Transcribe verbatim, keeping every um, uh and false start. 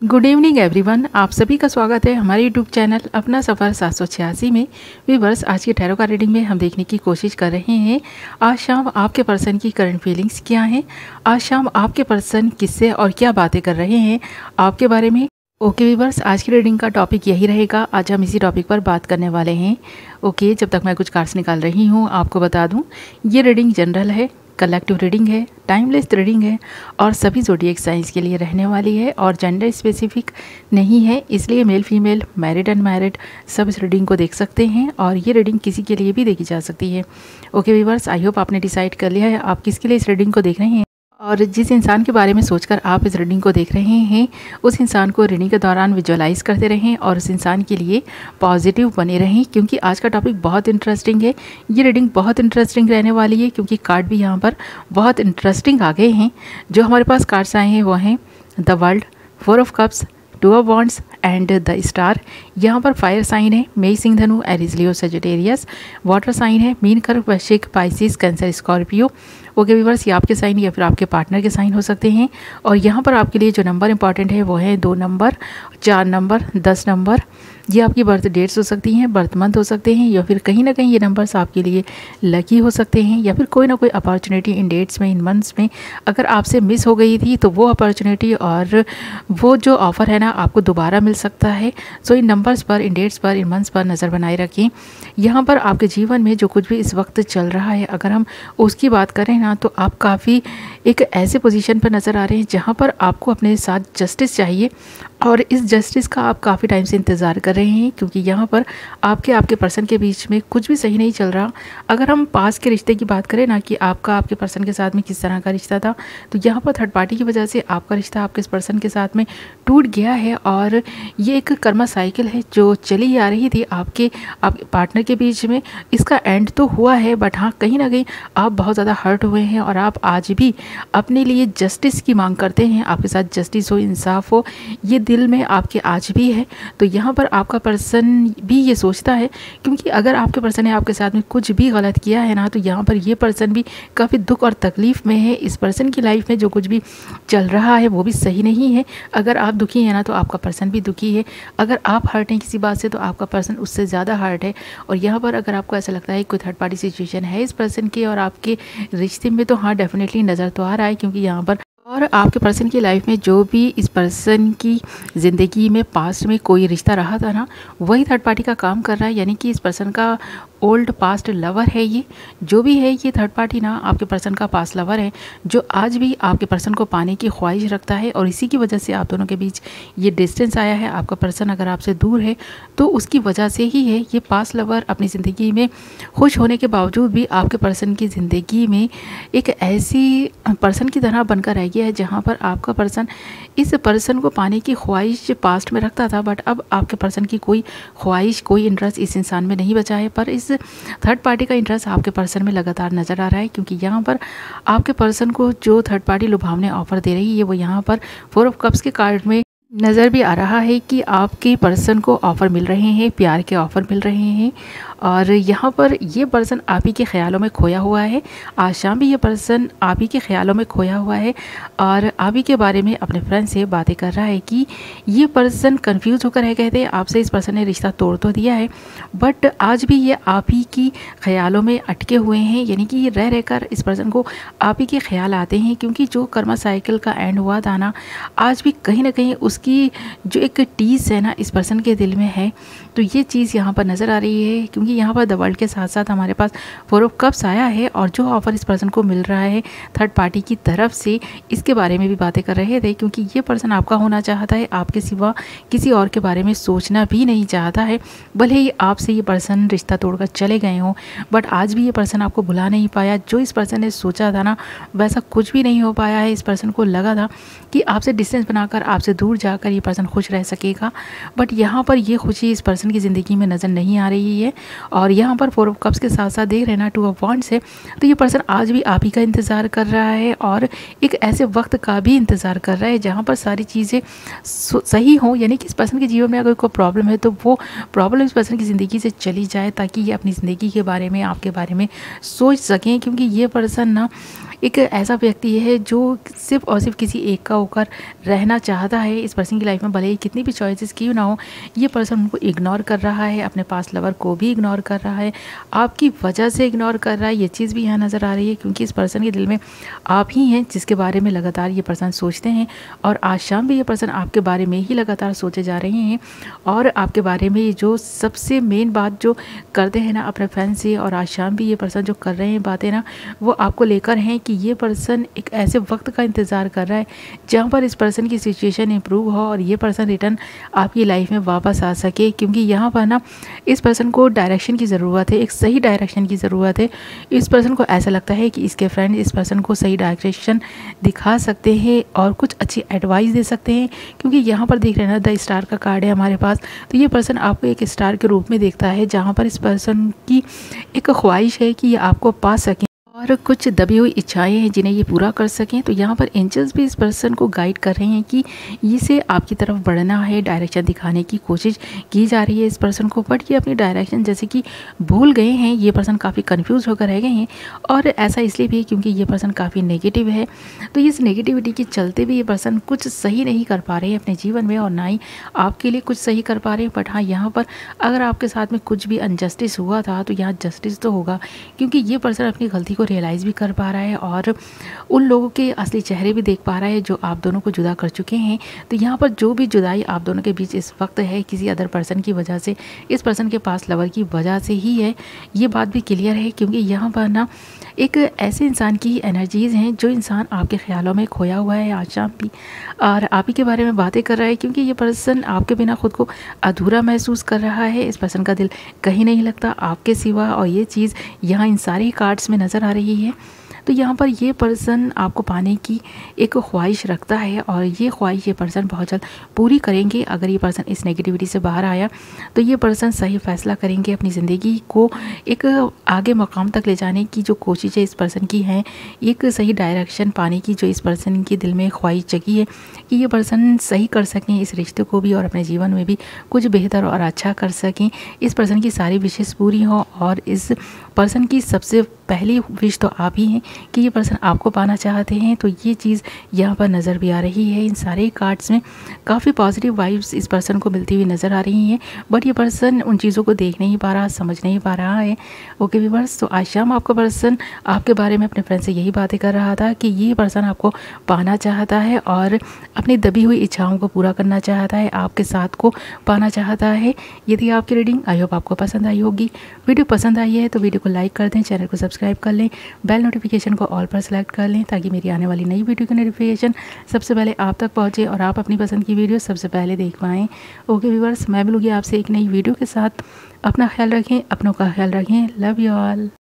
Good evening everyone, आप सभी का स्वागत है हमारे यूट्यूब चैनल अपना सफ़र सात सौ छियासी में। व्यूअर्स, आज के टैरो का रीडिंग में हम देखने की कोशिश कर रहे हैं आज शाम आपके पर्सन की करंट फीलिंग्स क्या हैं। आज शाम आपके पर्सन किससे और क्या बातें कर रहे हैं आपके बारे में। ओके व्यूअर्स, आज की रीडिंग का टॉपिक यही रहेगा। आज हम इसी टॉपिक पर बात करने वाले हैं। ओके, जब तक मैं कुछ कार्ड्स निकाल रही हूँ आपको बता दूँ, ये रीडिंग जनरल है, कलेक्टिव रीडिंग है, टाइमलेस रीडिंग है और सभी ज़ोडिएक साइंस के लिए रहने वाली है और जेंडर स्पेसिफिक नहीं है, इसलिए मेल फीमेल मैरिड अनमैरिड सब इस रीडिंग को देख सकते हैं और ये रीडिंग किसी के लिए भी देखी जा सकती है। ओके व्यूअर्स, आई होप आपने डिसाइड कर लिया है आप किसके लिए इस रीडिंग को देख रहे हैं और जिस इंसान के बारे में सोचकर आप इस रीडिंग को देख रहे हैं उस इंसान को रीडिंग के दौरान विजुअलाइज करते रहें और उस इंसान के लिए पॉजिटिव बने रहें, क्योंकि आज का टॉपिक बहुत इंटरेस्टिंग है। ये रीडिंग बहुत इंटरेस्टिंग रहने वाली है क्योंकि कार्ड भी यहाँ पर बहुत इंटरेस्टिंग आ गए हैं। जो हमारे पास कार्ड्स आए हैं वो हैं the world, four of cups, two of wands and the star. यहाँ पर फायर साइन है मेष, सिंह, धनु, Aries, Leo, Sagittarius. Water sign है मीन, कर्क, वृश्चिक, Pisces, cancer, Scorpio. Okay viewers, ये आपके साइन या फिर आपके पार्टनर के साइन हो सकते हैं और यहाँ पर आपके लिए जो नंबर इंपॉर्टेंट है वो है दो नंबर, चार नंबर, दस नंबर। ये आपकी बर्थ डेट्स हो सकती हैं, बर्थ मंथ हो सकते हैं या फिर कहीं ना कहीं ये नंबर्स आपके लिए लकी हो सकते हैं या फिर कोई ना कोई अपॉर्चुनिटी इन डेट्स में, इन मंथ्स में अगर आपसे मिस हो गई थी तो वो अपॉर्चुनिटी और वो जो ऑफ़र है ना आपको दोबारा मिल सकता है। सो इन नंबर्स पर, इन डेट्स पर, इन मंथ्स पर नज़र बनाए रखें। यहाँ पर आपके जीवन में जो कुछ भी इस वक्त चल रहा है अगर हम उसकी बात करें ना तो आप काफ़ी एक ऐसे पोजीशन पर नज़र आ रहे हैं जहाँ पर आपको अपने साथ जस्टिस चाहिए और इस जस्टिस का आप काफ़ी टाइम से इंतज़ार कर रहे हैं, क्योंकि यहाँ पर आपके आपके पर्सन के बीच में कुछ भी सही नहीं चल रहा। अगर हम पास के रिश्ते की बात करें ना कि आपका आपके पर्सन के साथ में किस तरह का रिश्ता था, तो यहाँ पर थर्ड पार्टी की वजह से आपका रिश्ता आपके इस पर्सन के साथ में टूट गया है और ये एक कर्मा साइकिल है जो चली आ रही थी आपके आपके पार्टनर के बीच में। इसका एंड तो हुआ है बट हाँ, कहीं ना कहीं आप बहुत ज़्यादा हर्ट हुए हैं और आप आज भी अपने लिए जस्टिस की मांग करते हैं। आपके साथ जस्टिस हो, इंसाफ हो, ये दिल में आपके आज भी है। तो यहाँ पर आपका पर्सन भी ये सोचता है, क्योंकि अगर आपके पर्सन ने आपके साथ में कुछ भी गलत किया है ना तो यहाँ पर ये पर्सन भी काफ़ी दुख और तकलीफ़ में है। इस पर्सन की लाइफ में जो कुछ भी चल रहा है वो भी सही नहीं है। अगर आप दुखी हैं ना तो आपका पर्सन भी दुखी है। अगर आप हर्ट हैं किसी बात से तो आपका पर्सन उससे ज़्यादा हर्ट है। और यहाँ पर अगर आपको ऐसा लगता है कोई थर्ड पार्टी सिचुएशन है इस पर्सन के और आपके रिश्ते में, तो हाँ डेफिनेटली नज़र तो आ रहा है, क्योंकि यहाँ पर और आपके पर्सन की लाइफ में जो भी इस पर्सन की ज़िंदगी में पास्ट में कोई रिश्ता रहा था ना वही थर्ड पार्टी का काम कर रहा है। यानी कि इस पर्सन का ओल्ड पास्ट लवर है। ये जो भी है ये थर्ड पार्टी ना आपके पर्सन का पास्ट लवर है जो आज भी आपके पर्सन को पाने की ख्वाहिश रखता है और इसी की वजह से आप दोनों के बीच ये डिस्टेंस आया है। आपका पर्सन अगर आपसे दूर है तो उसकी वजह से ही है। ये पास्ट लवर अपनी ज़िंदगी में खुश होने के बावजूद भी आपके पर्सन की ज़िंदगी में एक ऐसी पर्सन की तरह बनकर रह गया है जहाँ पर आपका पर्सन इस पर्सन को पाने की ख्वाहिश पास्ट में रखता था, बट अब आपके पर्सन की कोई ख्वाहिश, कोई इंटरेस्ट इस इंसान में नहीं बचा है। पर इस थर्ड पार्टी का इंटरेस्ट आपके पर्सन में लगातार नज़र आ रहा है, क्योंकि यहाँ पर आपके पर्सन को जो थर्ड पार्टी लुभावने ऑफर दे रही है वो यहाँ पर फोर ऑफ कप्स के कार्ड में नज़र भी आ रहा है कि आपके पर्सन को ऑफ़र मिल रहे हैं, प्यार के ऑफ़र मिल रहे हैं और यहाँ पर ये पर्सन आप ही के ख्यालों में खोया हुआ है। आज शाम भी ये पर्सन आप ही के ख्यालों में खोया हुआ है और आप ही के बारे में अपने फ्रेंड से बातें कर रहा है कि ये पर्सन कंफ्यूज होकर रह गए थे आपसे। इस पर्सन ने रिश्ता तोड़ तो दिया है बट आज भी ये आप ही की ख्यालों में अटके हुए हैं। यानी कि ये रह रहकर इस पर्सन को आप ही के ख्याल आते हैं, क्योंकि जो कर्मा साइकिल का एंड हुआ था ना आज भी कहीं ना कहीं उसकी जो एक टीस है ना इस पर्सन के दिल में है। तो ये चीज़ यहाँ पर नज़र आ रही है, क्योंकि यहाँ पर द वर्ल्ड के साथ साथ हमारे पास फोर ऑफ कप्स आया है और जो ऑफ़र इस पर्सन को मिल रहा है थर्ड पार्टी की तरफ से इसके बारे में भी बातें कर रहे थे, क्योंकि ये पर्सन आपका होना चाहता है, आपके सिवा किसी और के बारे में सोचना भी नहीं चाहता है। भले ही आपसे ये पर्सन रिश्ता तोड़कर चले गए हों बट आज भी ये पर्सन आपको भुला नहीं पाया। जो इस पर्सन ने सोचा था ना वैसा कुछ भी नहीं हो पाया है। इस पर्सन को लगा था कि आपसे डिस्टेंस बनाकर, आपसे दूर जाकर ये पर्सन खुश रह सकेगा, बट यहाँ पर ये खुशी इस पर्सन की ज़िंदगी में नज़र नहीं आ रही है। और यहाँ पर फोर ऑफ कप्स के साथ साथ देख रहे हैं ना टू ऑफ वॉन्ड्स है, तो ये पर्सन आज भी आप ही का इंतज़ार कर रहा है और एक ऐसे वक्त का भी इंतज़ार कर रहा है जहाँ पर सारी चीज़ें सही हों। यानी कि इस पर्सन के जीवन में अगर कोई प्रॉब्लम है तो वो प्रॉब्लम इस पर्सन की ज़िंदगी से चली जाए, ताकि ये अपनी ज़िंदगी के बारे में, आपके बारे में सोच सकें, क्योंकि ये पर्सन ना एक ऐसा व्यक्ति है जो सिर्फ और सिर्फ किसी एक का होकर रहना चाहता है। इस पर्सन की लाइफ में भले ही कितनी भी चॉइसेस क्यों ना हो, ये पर्सन उनको इग्नोर कर रहा है, अपने पास लवर को भी इग्नोर कर रहा है, आपकी वजह से इग्नोर कर रहा है। ये चीज़ भी यहाँ नज़र आ रही है, क्योंकि इस पर्सन के दिल में आप ही हैं जिसके बारे में लगातार ये पर्सन सोचते हैं, और आज शाम भी ये पर्सन आपके बारे में ही लगातार सोचे जा रहे हैं। और आपके बारे में जो सबसे मेन बात जो करते हैं ना अपने फैन से, और आज शाम भी ये पर्सन जो कर रहे हैं बातें ना, वो आपको लेकर हैं कि ये पर्सन एक ऐसे वक्त का इंतज़ार कर रहा है जहाँ पर इस पर्सन की सिचुएशन इंप्रूव हो और ये पर्सन रिटर्न आपकी लाइफ में वापस आ सके। क्योंकि यहाँ पर ना इस पर्सन को डायरेक्शन की ज़रूरत है, एक सही डायरेक्शन की ज़रूरत है। इस पर्सन को ऐसा लगता है कि इसके फ्रेंड इस पर्सन को सही डायरेक्शन दिखा सकते हैं और कुछ अच्छी एडवाइस दे सकते हैं। क्योंकि यहाँ पर देख रहे हैं ना, द स्टार का कार्ड है हमारे पास, तो ये पर्सन आपको एक स्टार के रूप में देखता है, जहाँ पर इस पर्सन की एक ख्वाहिश है कि ये आपको पा सकें और कुछ दबी हुई इच्छाएं हैं जिन्हें ये पूरा कर सकें। तो यहाँ पर एंजल्स भी इस पर्सन को गाइड कर रहे हैं कि इसे आपकी तरफ बढ़ना है, डायरेक्शन दिखाने की कोशिश की जा रही है इस पर्सन को, बट ये अपनी डायरेक्शन जैसे कि भूल गए हैं। ये पर्सन काफ़ी कंफ्यूज होकर रह गए हैं, और ऐसा इसलिए भी है क्योंकि ये पर्सन काफ़ी नेगेटिव है। तो इस नेगेटिविटी के चलते भी ये पर्सन कुछ सही नहीं कर पा रहे हैं अपने जीवन में, और ना ही आपके लिए कुछ सही कर पा रहे हैं। बट हाँ, यहाँ पर अगर आपके साथ में कुछ भी अनजस्टिस हुआ था तो यहाँ जस्टिस तो होगा, क्योंकि ये पर्सन अपनी गलती को रियलाइज़ भी कर पा रहा है और उन लोगों के असली चेहरे भी देख पा रहा है जो आप दोनों को जुदा कर चुके हैं। तो यहाँ पर जो भी जुदाई आप दोनों के बीच इस वक्त है, किसी अदर पर्सन की वजह से, इस पर्सन के पास लवर की वजह से ही है, ये बात भी क्लियर है। क्योंकि यहाँ पर ना एक ऐसे इंसान की एनर्जीज़ हैं जो इंसान आपके ख्यालों में खोया हुआ है आज शाम भी, और आप ही के बारे में बातें कर रहा है। क्योंकि ये पर्सन आपके बिना खुद को अधूरा महसूस कर रहा है, इस पर्सन का दिल कहीं नहीं लगता आपके सिवा, और ये चीज़ यहाँ इन सारे कार्ड्स में नज़र आ रही है। तो यहाँ पर ये पर्सन आपको पाने की एक ख्वाहिश रखता है, और ये ख्वाहिश ये पर्सन बहुत जल्द पूरी करेंगे। अगर ये पर्सन इस नेगेटिविटी से बाहर आया तो ये पर्सन सही फैसला करेंगे, अपनी ज़िंदगी को एक आगे मकाम तक ले जाने की जो कोशिश है इस पर्सन की है, एक सही डायरेक्शन पाने की जो इस पर्सन के दिल में ख्वाहिश जगी है कि ये पर्सन सही कर सकें इस रिश्ते को भी, और अपने जीवन में भी कुछ बेहतर और अच्छा कर सकें। इस पर्सन की सारी विशेष पूरी हो, और इस पर्सन की सबसे पहली विश तो आप ही हैं कि ये पर्सन आपको पाना चाहते हैं। तो ये चीज़ यहाँ पर नज़र भी आ रही है। इन सारे कार्ड्स में काफ़ी पॉजिटिव वाइब्स इस पर्सन को मिलती हुई नज़र आ रही हैं, बट ये पर्सन उन चीज़ों को देख नहीं पा रहा, समझ नहीं पा रहा है। ओके व्यूअर्स, तो आज शाम आपका पर्सन आपके बारे में अपने फ्रेंड से यही बातें कर रहा था कि ये पर्सन आपको पाना चाहता है और अपनी दबी हुई इच्छाओं को पूरा करना चाहता है, आपके साथ को पाना चाहता है। ये थी आपकी रीडिंग। आई होप आपको पसंद आई होगी। वीडियो पसंद आई है तो वीडियो को लाइक कर दें, चैनल को सब्सक्राइब कर लें, बेल नोटिफिकेशन को ऑल पर सेलेक्ट कर लें, ताकि मेरी आने वाली नई वीडियो की नोटिफिकेशन सबसे पहले आप तक पहुंचे और आप अपनी पसंद की वीडियो सबसे पहले देख पाएँ। ओके व्यूअर्स, मैं मिलूंगी आपसे एक नई वीडियो के साथ। अपना ख्याल रखें, अपनों का ख्याल रखें। Love you all.